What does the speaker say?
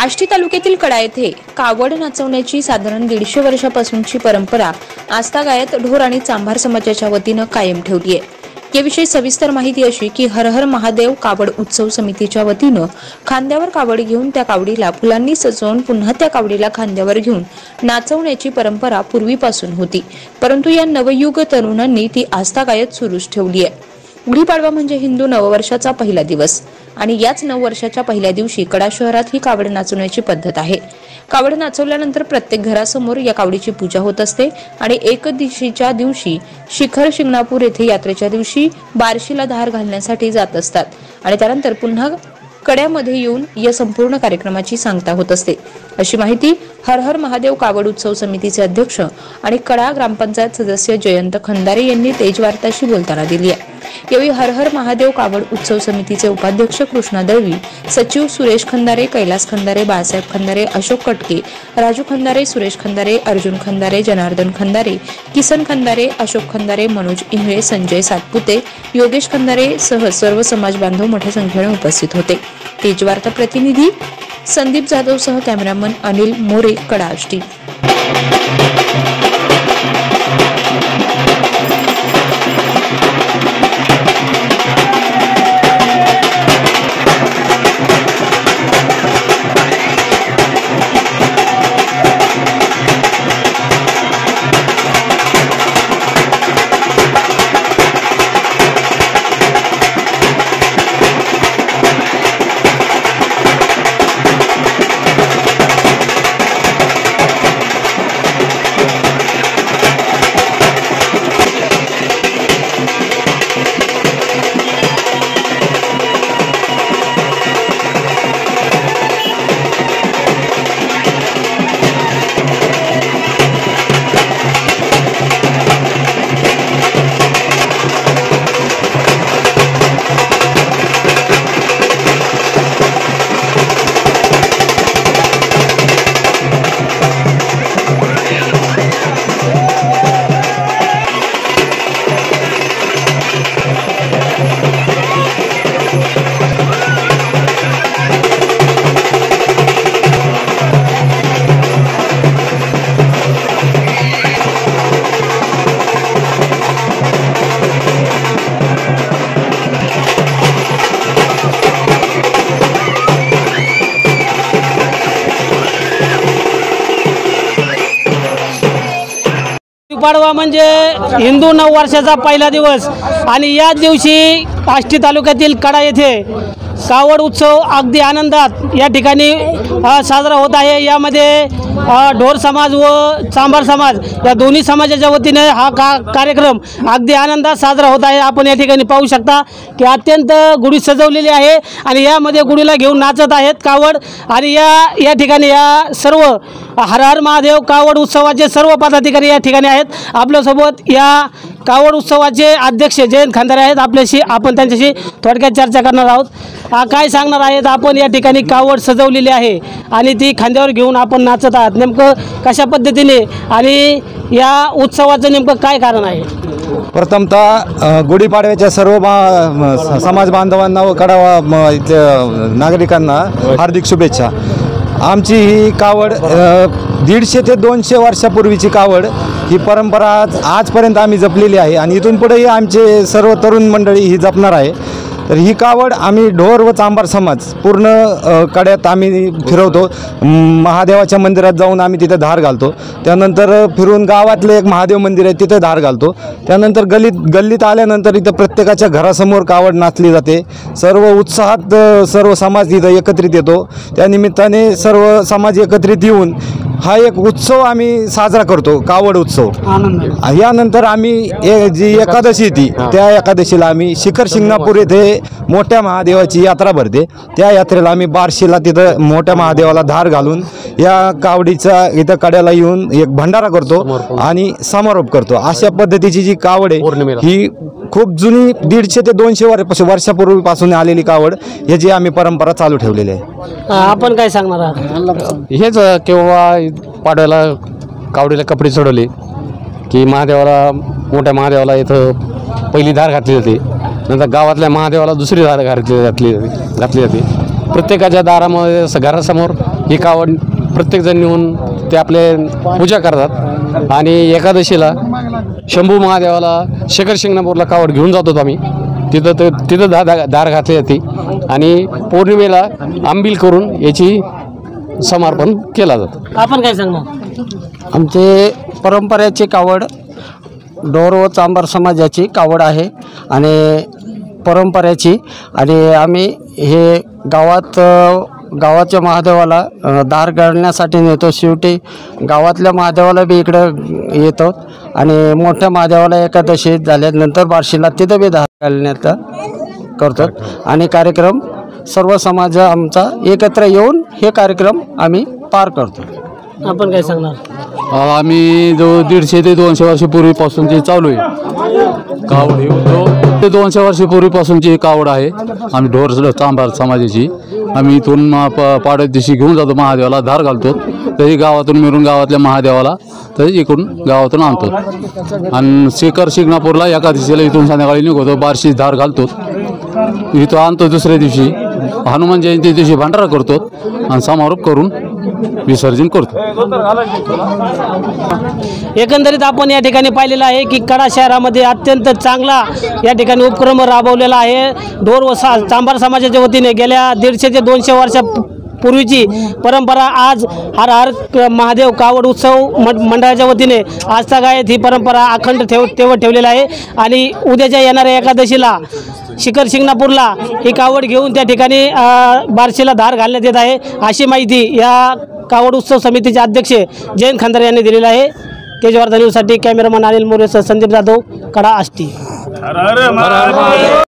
आष्टी तालुक्यातील कडा येथे कावड नाचवण्याची साधारण 150 वर्षापासूनची परंपरा आस्थागायत ढोर आणि चांभार समाजाच्या वतीनं कायम ठेवली आहे। याविषयी सविस्तर माहिती अशी की हर हर महादेव कावड उत्सव समितीच्या वतीनं खांद्यावर कावड घेऊन त्या कावडीला फुलांनी सजवून पुन्हा त्या कावडीला खांद्यावर घेऊन नाचवण्याची परंपरा पूर्वीपासून होती, परंतु या नवयुग तरुणांनी ती आस्थागायत सुरूच ठेवली आहे। गुढीपाडवा म्हणजे हिंदू नववर्षाचा पहिला दिवस आणि याच नववर्षाच्या पहिल्या दिवशी कडा शहरात ही कावड नाचवण्याची पद्धत आहे। कावड नाचवल्यानंतर प्रत्येक घरासमोर या कावडीची पूजा होत असते आणि एकदीशीच्या दिवशी शिखर शिंगणापूर येथे यात्रेच्या दिवशी बार्शीला धार घालण्यासाठी जात असतात आणि त्यानंतर पुन्हा कड्यामध्ये येऊन या संपूर्ण कार्यक्रमाची सांगता होत असते, अशी माहिती हर हर महादेव कावड उत्सव समितीचे अध्यक्ष आणि कडा ग्रामपंचायत सदस्य जयंत खंदारे यांनी तेज वार्ताशी बोलताना दिली आहे। यावेळी हर हर महादेव कावड उत्सव समितीचे उपाध्यक्ष कृष्णा दळवी, सचिव सुरेश खंदारे, कैलास खंदारे, बाळासाहेब खंदारे, अशोक कटके, राजू खंदारे, सुरेश खंदारे, अर्जुन खंदारे, जनार्दन खंदारे, किसन खंदारे, अशोक खंदारे, मनोज इंगळे, संजय सातपुते, योगेश खंदारे सह सर्व समाज बांधव मोठ्या संख्येने उपस्थित होते। तेज वार्ता प्रतिनिधी संदीप जाधव सह कॅमेरामन अनिल मोरे, कडा आष्टी। गुढीपाडवा म्हणजे हिंदू नववर्षाचा पहिला दिवस आणि याच दिवशी आष्टी तालुक्यातील कडा येथे कावड उत्सव अगदी आनंदात या ठिकाणी साजरा होत आहे। यामध्ये ढोर समाज व चांभार समाज या दोन्ही समाजाच्या वतीने हा कार्यक्रम अगदी आनंदात साजरा होत आहे। आपण या ठिकाणी पाहू शकता की अत्यंत गुढी सजवलेली आहे आणि यामध्ये गुढीला घेऊन नाचत आहेत कावड आणि या ठिकाणी या सर्व हर हर महादेव कावड उत्सवाचे सर्व पदाधिकारी या ठिकाणी आहेत। आपल्यासोबत या कावड उत्सवाचे अध्यक्ष जयंत खंदारे आहेत, आपल्याशी आपण त्यांच्याशी थोडक्यात चर्चा करणार आहोत। काय सांगणार आहेत आपण? या ठिकाणी कावड सजवलेली आहे आणि ती खांद्यावर घेऊन आपण नाचत आहात, नेमकं कशा पद्धतीने आणि या उत्सवाचं नेमकं काय कारण आहे? प्रथमतः गुढीपाडव्याच्या सर्व समाज बांधवांना व कडा नागरिकांना हार्दिक शुभेच्छा। आमची ही कावड 150 ते 200 वर्षापूर्वीची कावड ही परंपरा आजपर्यंत आम्ही जपलेली आहे आणि इथून पुढेही आमचे सर्व तरुण मंडळी ही जपणार आहे। तर ही कावड आम्ही ढोर व चांभार समाज पूर्ण कड्यात आम्ही फिरवतो। महादेवाच्या मंदिरात जाऊन आम्ही तिथे धार घालतो, त्यानंतर फिरून गावातले एक महादेव मंदिर आहे तिथे धार घालतो, त्यानंतर गल्लीत आल्यानंतर इथं प्रत्येकाच्या घरासमोर कावड नाचली जाते। सर्व उत्साहात सर्व समाज इथं एकत्रित येतो, त्यानिमित्ताने सर्व समाज एकत्रित येऊन हा एक उत्सव आम्ही साजरा करतो, कावड उत्सव। यानंतर आम्ही जी एकादशी येते त्या एकादशीला आम्ही शिखर शिंगणापूर येथे मोठ्या महादेवाची यात्रा भरते, त्या यात्रेला आम्ही बार्शीला तिथं मोठ्या महादेवाला धार घालून या कावडीचा इथं कड्याला येऊन एक भंडारा करतो आणि समारोप करतो। अशा पद्धतीची जी कावड आहे ही खूप जुनी 150 ते 200 वर्षापूर्वीपासून आलेली कावड, याची आम्ही परंपरा चालू ठेवलेली आहे। आपण काय सांगणार आहात? हेच केव्हा पाडव्याला कावडीला कपडे चढवले की महादेवाला मोठ्या महादेवाला इथं पहिली धार घातली जाते, नंतर गावातल्या महादेवाला दुसरी धार घातली जाते। प्रत्येकाच्या दारामध्ये घरासमोर ही कावड प्रत्येकजण नेऊन ते आपले पूजा करतात आणि एकादशीला शंभू महादेवाला शिखर शिंगणापूरला कावड घेऊन जातो आम्ही. तिथं दार घातली जाते आणि पौर्णिमेला आंबील करून याची समर्पण केला जातं. आपण काय सांगणार? आमचे परंपरेची कावड ढोर व चांभार समाजाची कावड आहे आणि परंपरेची, आणि आम्ही हे गावाच्या महादेवाला दार घालण्यासाठी नेतो. शेवटी गावातल्या महादेवाला बी इकडं येतो आणि मोठ्या महादेवाला एकादशी झाल्यानंतर बार्शीला तिथं बी दार घालण्यात करतो आणि कार्यक्रम सर्व समाज आमचा एकत्र येऊन हे कार्यक्रम आम्ही पार करतो. आपण काय सांगणार? आम्ही जो 150 ते 200 वर्षापूर्वीपासूनची चालू आहे कावड ही ते 200 वर्षापूर्वीपासूनची कावड आहे. आम्ही ढोर चांभार समाजाची. आम्ही इथून पाडव्या दिवशी घेऊन जातो महादेवाला, धार घालतो. तरी गावातून मिळून गावातल्या महादेवाला तरी इकडून गावातून आणतो आणि शिखर शिंगणापूरला एकादशीला इथून संध्याकाळी निघतो. बार्शी धार घालतो, इथं आणतो. दुसऱ्या दिवशी हनुमान जयंती दिवशी भंडारा करतो आणि समारोप करून विसर्जन करतो. एकंदरीत आपण या ठिकाणी पाहिलेलं आहे की कडा शहरामध्ये अत्यंत चांगला या ठिकाणी उपक्रम राबवलेला आहे. ढोर व चांभार समाजाच्या वतीने गेल्या 150 ते 200 वर्षापूर्वीची परंपरा आज हर हर महादेव कावड उत्सव मंडळाच्या वतीने आजतागायत ही परंपरा अखंड ठेवलेला आहे आणि उद्याच्या येणाऱ्या एकादशीला शिखर शिंगणापूरला ही कावड घेऊन त्या ठिकाणी बार्शीला धार घालण्यात येत आहे, अशी माहिती या कावड उत्सव समितीचे अध्यक्ष जयंत खंदारे यांनी दिलेला आहे. तेजवार्ता न्यूजसाठी कॅमेरामन अनिल मोरेसह संदीप जाधव, कडा आष्टी.